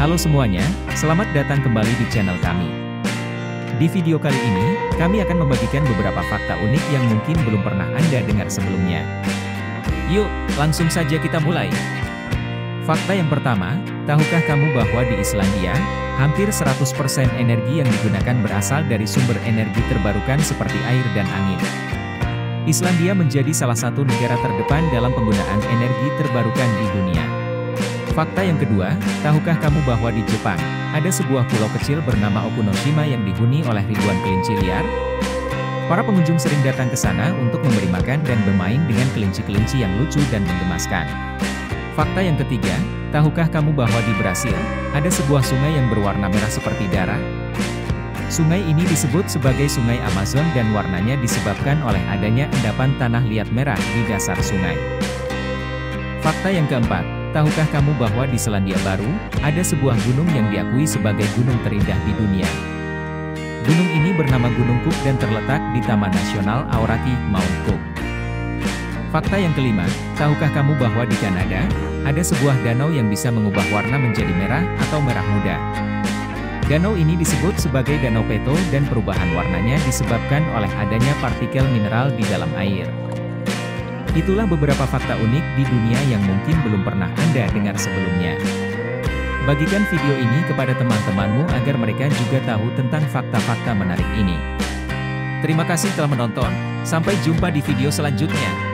Halo semuanya, selamat datang kembali di channel kami. Di video kali ini, kami akan membagikan beberapa fakta unik yang mungkin belum pernah Anda dengar sebelumnya. Yuk, langsung saja kita mulai. Fakta yang pertama, tahukah kamu bahwa di Islandia, hampir 100% energi yang digunakan berasal dari sumber energi terbarukan seperti air dan angin. Islandia menjadi salah satu negara terdepan dalam penggunaan energi terbarukan di dunia. Fakta yang kedua, tahukah kamu bahwa di Jepang, ada sebuah pulau kecil bernama Okunoshima yang dihuni oleh ribuan kelinci liar? Para pengunjung sering datang ke sana untuk memberi makan dan bermain dengan kelinci-kelinci yang lucu dan menggemaskan. Fakta yang ketiga, tahukah kamu bahwa di Brasil, ada sebuah sungai yang berwarna merah seperti darah? Sungai ini disebut sebagai Sungai Amazon dan warnanya disebabkan oleh adanya endapan tanah liat merah di dasar sungai. Fakta yang keempat, tahukah kamu bahwa di Selandia Baru, ada sebuah gunung yang diakui sebagai gunung terindah di dunia? Gunung ini bernama Gunung Cook dan terletak di Taman Nasional Aoraki, Mount Cook. Fakta yang kelima, tahukah kamu bahwa di Kanada, ada sebuah danau yang bisa mengubah warna menjadi merah atau merah muda? Danau ini disebut sebagai Danau Peto dan perubahan warnanya disebabkan oleh adanya partikel mineral di dalam air. Itulah beberapa fakta unik di dunia yang mungkin belum pernah Anda dengar sebelumnya. Bagikan video ini kepada teman-temanmu agar mereka juga tahu tentang fakta-fakta menarik ini. Terima kasih telah menonton, sampai jumpa di video selanjutnya.